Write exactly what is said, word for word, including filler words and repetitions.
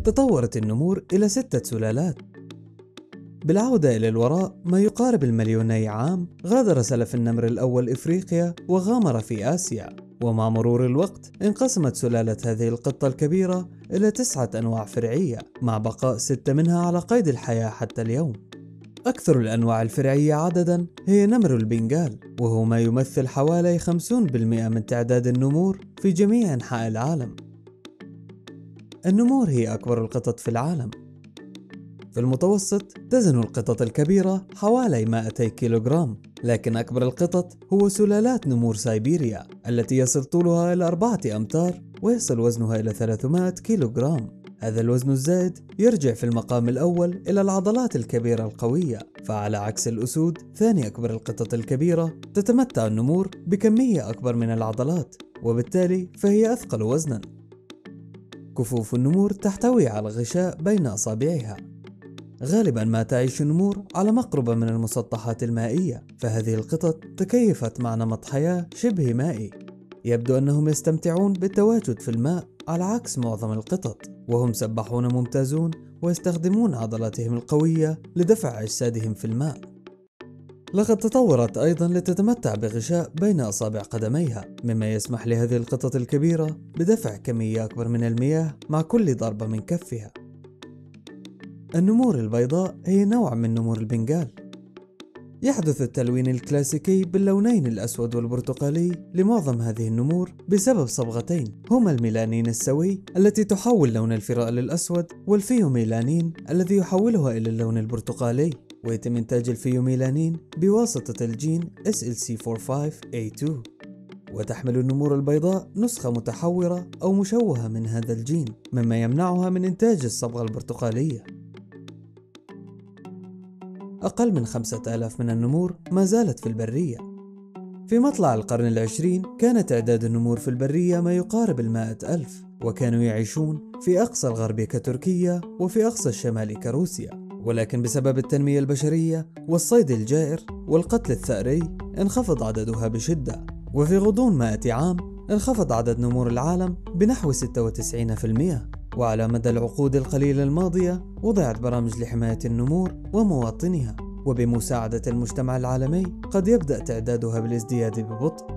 تطورت النمور إلى ستة سلالات. بالعودة إلى الوراء ما يقارب المليوني عام، غادر سلف النمر الأول إفريقيا وغامر في آسيا، ومع مرور الوقت انقسمت سلالة هذه القطة الكبيرة إلى تسعة أنواع فرعية، مع بقاء ستة منها على قيد الحياة حتى اليوم. أكثر الأنواع الفرعية عدداً هي نمر البنغال، وهو ما يمثل حوالي خمسين بالمئة من تعداد النمور في جميع أنحاء العالم. النمور هي أكبر القطط في العالم. في المتوسط تزن القطط الكبيرة حوالي مئتي كيلوغرام، لكن أكبر القطط هو سلالات نمور سيبيريا التي يصل طولها إلى أربعة أمتار ويصل وزنها إلى ثلاثمئة كيلوغرام. هذا الوزن الزائد يرجع في المقام الأول إلى العضلات الكبيرة القوية، فعلى عكس الأسود ثاني أكبر القطط الكبيرة تتمتع النمور بكمية أكبر من العضلات، وبالتالي فهي أثقل وزنا. كفوف النمور تحتوي على غشاء بين أصابعها. غالبا ما تعيش النمور على مقربة من المسطحات المائية، فهذه القطط تكيفت مع نمط حياة شبه مائي. يبدو أنهم يستمتعون بالتواجد في الماء على عكس معظم القطط، وهم سباحون ممتازون ويستخدمون عضلاتهم القوية لدفع أجسادهم في الماء. لقد تطورت أيضا لتتمتع بغشاء بين أصابع قدميها، مما يسمح لهذه القطط الكبيرة بدفع كمية أكبر من المياه مع كل ضربة من كفها. النمور البيضاء هي نوع من نمور البنغال. يحدث التلوين الكلاسيكي باللونين الأسود والبرتقالي لمعظم هذه النمور بسبب صبغتين هما الميلانين السوي التي تحول لون الفراء للأسود، والفيوميلانين الذي يحولها إلى اللون البرتقالي. ويتم إنتاج الفيوميلانين بواسطة الجين إس إل سي أربعة وأربعين إيه اثنين، وتحمل النمور البيضاء نسخة متحورة أو مشوهة من هذا الجين، مما يمنعها من إنتاج الصبغة البرتقالية. أقل من خمسة آلاف من النمور ما زالت في البرية. في مطلع القرن العشرين كان تعداد النمور في البرية ما يقارب المائة ألف، وكانوا يعيشون في أقصى الغرب كتركيا وفي أقصى الشمال كروسيا، ولكن بسبب التنمية البشرية والصيد الجائر والقتل الثأري انخفض عددها بشدة، وفي غضون مائة عام انخفض عدد نمور العالم بنحو ستة وتسعين بالمئة. وعلى مدى العقود القليلة الماضية وضعت برامج لحماية النمور ومواطنها، وبمساعدة المجتمع العالمي قد يبدأ تعدادها بالازدياد ببطء.